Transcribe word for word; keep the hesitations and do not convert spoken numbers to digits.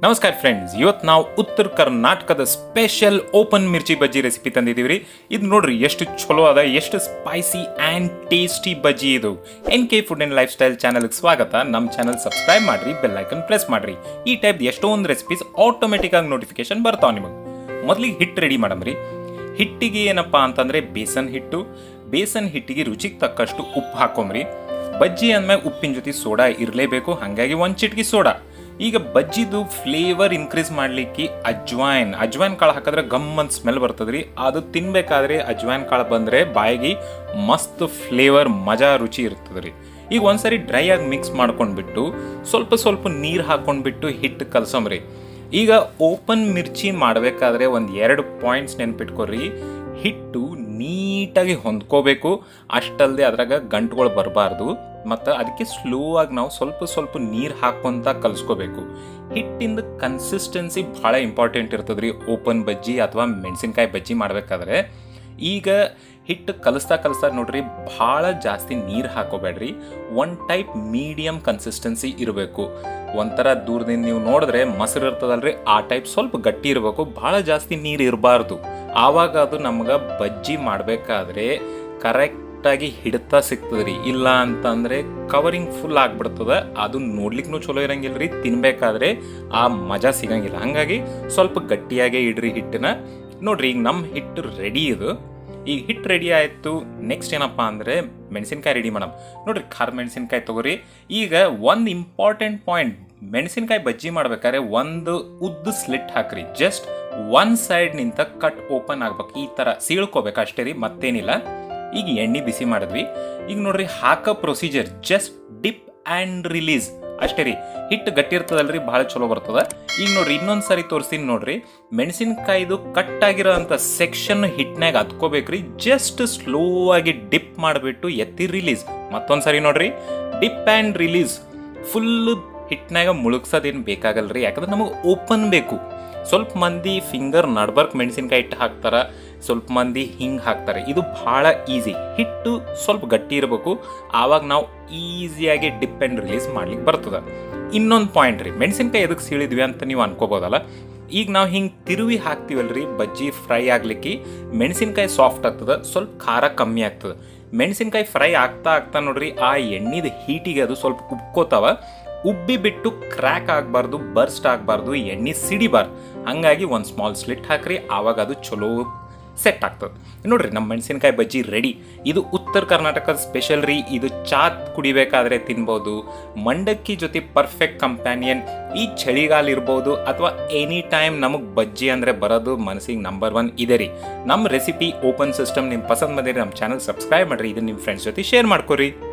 ನಮಸ್ಕಾರ ಫ್ರೆಂಡ್ಸ್, ಇವತ್ತು ನಾವು ಉತ್ತರ ಕರ್ನಾಟಕದ special open mirchi bajji recipe ತಂದಿದ್ದೀವಿ. ಇದು ನೋಡ್ರಿ ಎಷ್ಟು ಚಲೋ ಅದ, ಎಷ್ಟು ಸ್ಪೈಸಿ ಆ್ಯಂಡ್ ಟೇಸ್ಟಿ ಬಜ್ಜಿ ಇದು. N K food and lifestyle ಚಾನಲ್ಗೆ ಸ್ವಾಗತ. ನಮ್ಮ ಚಾನಲ್ ಸಬ್ಸ್ಕ್ರೈಬ್ ಮಾಡಿರಿ, ಬೆಲ್ ಐಕನ್ ಪ್ರೆಸ್ ಮಾಡಿರಿ. ಈ ಟೈಪ್ ಎಷ್ಟೊಂದು ರೆಸಿಪೀಸ್ ಆಟೋಮೆಟಿಕ್ ಆಗಿ ನೋಟಿಫಿಕೇಶನ್ ಬರ್ತಾವೆ ನಿಮಗೆ. ಮೊದಲಿಗೆ ಹಿಟ್ಟು ರೆಡಿ ಮಾಡಮ್ರಿ. ಹಿಟ್ಟಿಗೆ ಏನಪ್ಪ ಅಂತಂದರೆ ಬೇಸನ್ ಹಿಟ್ಟು. ಬೇಸನ್ ಹಿಟ್ಟಿಗೆ ರುಚಿಗೆ ತಕ್ಕಷ್ಟು ಉಪ್ಪು ಹಾಕೊಂಬ್ರಿ. ಬಜ್ಜಿ ಅಂದಮೇಲೆ ಉಪ್ಪಿನ ಜೊತೆ ಸೋಡಾ ಇರಲೇಬೇಕು, ಹಾಗಾಗಿ ಒಂದು ಚಿಟಿಕೆ ಸೋಡಾ. ಈಗ ಬಜ್ಜಿದು ಫ್ಲೇವರ್ ಇನ್ಕ್ರೀಸ್ ಮಾಡಲಿಕ್ಕೆ ಅಜ್ವಾಯಿನ್ ಅಜ್ವಾಯಿನ್ ಕಾಳು ಹಾಕಿದ್ರೆ ಗಮ್ ಅಂತ ಸ್ಮೆಲ್ ಬರ್ತದ್ರಿ. ಅದು ತಿನ್ಬೇಕಾದ್ರೆ ಅಜ್ವಾಯಿನ್ ಕಾಳು ಬಂದರೆ ಬಾಯಿಗೆ ಮಸ್ತ್ ಫ್ಲೇವರ್ ಮಜಾ ರುಚಿ ಇರ್ತದ್ರಿ. ಈಗ ಒಂದ್ಸರಿ ಡ್ರೈ ಆಗಿ ಮಿಕ್ಸ್ ಮಾಡ್ಕೊಂಡ್ಬಿಟ್ಟು ಸ್ವಲ್ಪ ಸ್ವಲ್ಪ ನೀರು ಹಾಕೊಂಡ್ಬಿಟ್ಟು ಹಿಟ್ಟು ಕಲಸಮ್ರಿ. ಈಗ ಓಪನ್ ಮಿರ್ಚಿ ಮಾಡಬೇಕಾದ್ರೆ ಒಂದು ಎರಡು ಪಾಯಿಂಟ್ಸ್ ನೆನ್ಪಿಟ್ಕೊರಿ. ಹಿಟ್ಟು ನೀಟಾಗಿ ಹೊಂದ್ಕೋಬೇಕು, ಅಷ್ಟಲ್ಲದೆ ಅದ್ರಾಗ ಗಂಟುಗಳು ಬರಬಾರ್ದು. ಮತ್ತು ಅದಕ್ಕೆ ಸ್ಲೋ ಆಗಿ ನಾವು ಸ್ವಲ್ಪ ಸ್ವಲ್ಪ ನೀರು ಹಾಕ್ಕೊಂತ ಕಲಿಸ್ಕೋಬೇಕು. ಹಿಟ್ಟಿಂದ ಕನ್ಸಿಸ್ಟೆನ್ಸಿ ಭಾಳ ಇಂಪಾರ್ಟೆಂಟ್ ಇರ್ತದ್ರಿ ಓಪನ್ ಬಜ್ಜಿ ಅಥವಾ ಮೆಣಸಿನ್ಕಾಯಿ ಬಜ್ಜಿ ಮಾಡಬೇಕಾದ್ರೆ. ಈಗ ಹಿಟ್ಟು ಕಲಿಸ್ತಾ ಕಲಿಸ್ತಾ ನೋಡ್ರಿ, ಭಾಳ ಜಾಸ್ತಿ ನೀರು ಹಾಕೋಬೇಡ್ರಿ. ಒನ್ ಟೈಪ್ ಮೀಡಿಯಮ್ ಕನ್ಸಿಸ್ಟೆನ್ಸಿ ಇರಬೇಕು. ಒಂಥರ ದೂರದಿಂದ ನೀವು ನೋಡಿದ್ರೆ ಮೊಸರು ಇರ್ತದಲ್ರಿ, ಆ ಟೈಪ್ ಸ್ವಲ್ಪ ಗಟ್ಟಿ ಇರಬೇಕು, ಭಾಳ ಜಾಸ್ತಿ ನೀರು ಇರಬಾರ್ದು. ಆವಾಗ ಅದು ನಮ್ಗೆ ಬಜ್ಜಿ ಮಾಡಬೇಕಾದ್ರೆ ಕರೆಕ್ಟಾಗಿ ಹಿಡ್ತಾ ಸಿಗ್ತದ್ರಿ. ಇಲ್ಲ ಅಂತಂದರೆ ಕವರಿಂಗ್ ಫುಲ್ ಆಗಿಬಿಡ್ತದೆ, ಅದು ನೋಡ್ಲಿಕ್ಕೂ ಚಲೋ ಇರಂಗಿಲ್ಲ ರೀ, ತಿನ್ಬೇಕಾದ್ರೆ ಆ ಮಜಾ ಸಿಗಂಗಿಲ್ಲ. ಹಾಗಾಗಿ ಸ್ವಲ್ಪ ಗಟ್ಟಿಯಾಗೇ ಇಡ್ರಿ ಹಿಟ್ಟನ್ನ. ನೋಡ್ರಿ, ಈಗ ನಮ್ಮ ಹಿಟ್ಟು ರೆಡಿ ಇದು. ಈಗ ಹಿಟ್ಟು ರೆಡಿ ಆಯಿತು. ನೆಕ್ಸ್ಟ್ ಏನಪ್ಪ ಅಂದರೆ ಮೆಣಸಿನ್ಕಾಯಿ ರೆಡಿ ಮಾಡಮ್. ನೋಡ್ರಿ, ಖಾರ ಮೆಣಸಿನ್ಕಾಯಿ ತೊಗೊರಿ. ಈಗ ಒಂದು ಇಂಪಾರ್ಟೆಂಟ್ ಪಾಯಿಂಟ್, ಮೆಣಸಿನ್ಕಾಯಿ ಬಜ್ಜಿ ಮಾಡ್ಬೇಕಾದ್ರೆ ಒಂದು ಉದ್ದ ಸ್ಲಿಟ್ ಹಾಕ್ರಿ. ಜಸ್ಟ್ ಒನ್ ಸೈಡ್ ನಿಂತ ಕಟ್ ಓಪನ್ ಆಗ್ಬೇಕು, ಈ ಥರ ಸೀಳ್ಕೋಬೇಕು ಅಷ್ಟೇ ರೀ, ಮತ್ತೇನಿಲ್ಲ. ಈಗ ಎಣ್ಣೆ ಬಿಸಿ ಮಾಡಿದ್ವಿ. ಈಗ ನೋಡ್ರಿ, ಹಾಕೋ procedure just dip and release ಅಷ್ಟೇ ರೀ. ಹಿಟ್ಟು ಗಟ್ಟಿ ಇರ್ತದಲ್ರಿ, ಭಾಳ ಚಲೋ ಬರ್ತದೆ. ಈಗ ನೋಡ್ರಿ, ಇನ್ನೊಂದು ಸಾರಿ ತೋರಿಸ್ತೀನಿ ನೋಡ್ರಿ. ಮೆಣಸಿನ್ಕಾಯಿದು ಕಟ್ ಆಗಿರೋ ಅಂಥ ಸೆಕ್ಷನ್ ಹಿಟ್ಟಿನಾಗ ಹತ್ಕೋಬೇಕ್ರಿ. ಜಸ್ಟ್ ಸ್ಲೋ ಆಗಿ ಡಿಪ್ ಮಾಡಿಬಿಟ್ಟು ಎತ್ತಿ ರಿಲೀಸ್. ಮತ್ತೊಂದು ಸಾರಿ ನೋಡ್ರಿ, ಡಿಪ್ ಆ್ಯಂಡ್ ರಿಲೀಸ್. ಫುಲ್ ಹಿಟ್ಟಿನಾಗ ಮುಳುಗ್ಸೋದೇನು ಬೇಕಾಗಲ್ರಿ, ಯಾಕಂದ್ರೆ ನಮಗೆ ಓಪನ್ ಬೇಕು. ಸ್ವಲ್ಪ ಮಂದಿ ಫಿಂಗರ್ ನಡ್ಬರ್ಕ್ ಮೆಣಸಿನ್ಕಾಯಿ ಹಿಟ್ಟು ಹಾಕ್ತಾರೆ, ಸ್ವಲ್ಪ ಮಂದಿ ಹಿಂಗೆ ಹಾಕ್ತಾರೆ. ಇದು ಭಾಳ ಈಸಿ. ಹಿಟ್ಟು ಸ್ವಲ್ಪ ಗಟ್ಟಿ ಇರಬೇಕು, ಆವಾಗ ನಾವು ಈಸಿಯಾಗಿ ಡಿಪ್ ಆ್ಯಂಡ್ ರಿಲೀಸ್ ಮಾಡ್ಲಿಕ್ಕೆ ಬರ್ತದೆ. ಇನ್ನೊಂದು ಪಾಯಿಂಟ್ ರೀ, ಮೆಣಸಿನ್ಕಾಯಿ ಎದಕ್ಕೆ ಸೀಳಿದ್ವಿ ಅಂತ ನೀವು ಅನ್ಕೋಬೋದಲ್ಲ. ಈಗ ನಾವು ಹಿಂಗೆ ತಿರುವಿ ಹಾಕ್ತೀವಲ್ರಿ ಬಜ್ಜಿ ಫ್ರೈ ಆಗ್ಲಿಕ್ಕೆ, ಮೆಣಸಿನ್ಕಾಯಿ ಸಾಫ್ಟ್ ಆಗ್ತದೆ, ಸ್ವಲ್ಪ ಖಾರ ಕಮ್ಮಿ ಆಗ್ತದೆ. ಮೆಣಸಿನ್ಕಾಯಿ ಫ್ರೈ ಆಗ್ತಾ ಆಗ್ತಾ ನೋಡ್ರಿ, ಆ ಎಣ್ಣೆದ ಹೀಟಿಗೆ ಅದು ಸ್ವಲ್ಪ ಉಬ್ಕೋತಾವ. ಉಬ್ಬಿ ಬಿಟ್ಟು ಕ್ರ್ಯಾಕ್ ಆಗಬಾರ್ದು, ಬರ್ಸ್ಟ್ ಆಗಬಾರ್ದು, ಎಣ್ಣೆ ಸಿಡಿಬಾರ್ದು. ಹಾಗಾಗಿ ಒಂದು ಸ್ಮಾಲ್ ಸ್ಲಿಟ್ ಹಾಕ್ರಿ, ಆವಾಗ ಅದು ಚಲೋ ಸೆಟ್ ಆಗ್ತದೆ. ನೋಡ್ರಿ, ನಮ್ಮ ಮೆಣಸಿನ್ಕಾಯಿ ಬಜ್ಜಿ ರೆಡಿ. ಇದು ಉತ್ತರ ಕರ್ನಾಟಕದ ಸ್ಪೆಷಲ್ ರೀ. ಇದು ಚಾ ಕುಡಿಬೇಕಾದ್ರೆ ತಿನ್ಬೋದು. ಮಂಡಕ್ಕಿ ಜೊತೆ ಪರ್ಫೆಕ್ಟ್ ಕಂಪ್ಯಾನಿಯನ್. ಈ ಚಳಿಗಾಲ ಇರ್ಬೋದು ಅಥವಾ ಎನಿ ಟೈಮ್ ನಮಗೆ ಬಜ್ಜಿ ಅಂದರೆ ಬರೋದು ಮನಸ್ಸಿಗೆ ನಂಬರ್ ಒನ್ ಇದೆ ರೀ. ನಮ್ಮ ರೆಸಿಪಿ ಓಪನ್ ಸಿಸ್ಟಮ್ ನಿಮ್ಮ ಪಸಂದ್ ಬಂದಿರಿ, ನಮ್ಮ ಚಾನಲ್ ಸಬ್ಸ್ಕ್ರೈಬ್ ಮಾಡಿರಿ, ಇದನ್ನು ನಿಮ್ಮ ಫ್ರೆಂಡ್ಸ್ ಜೊತೆ ಶೇರ್ ಮಾಡ್ಕೊರಿ.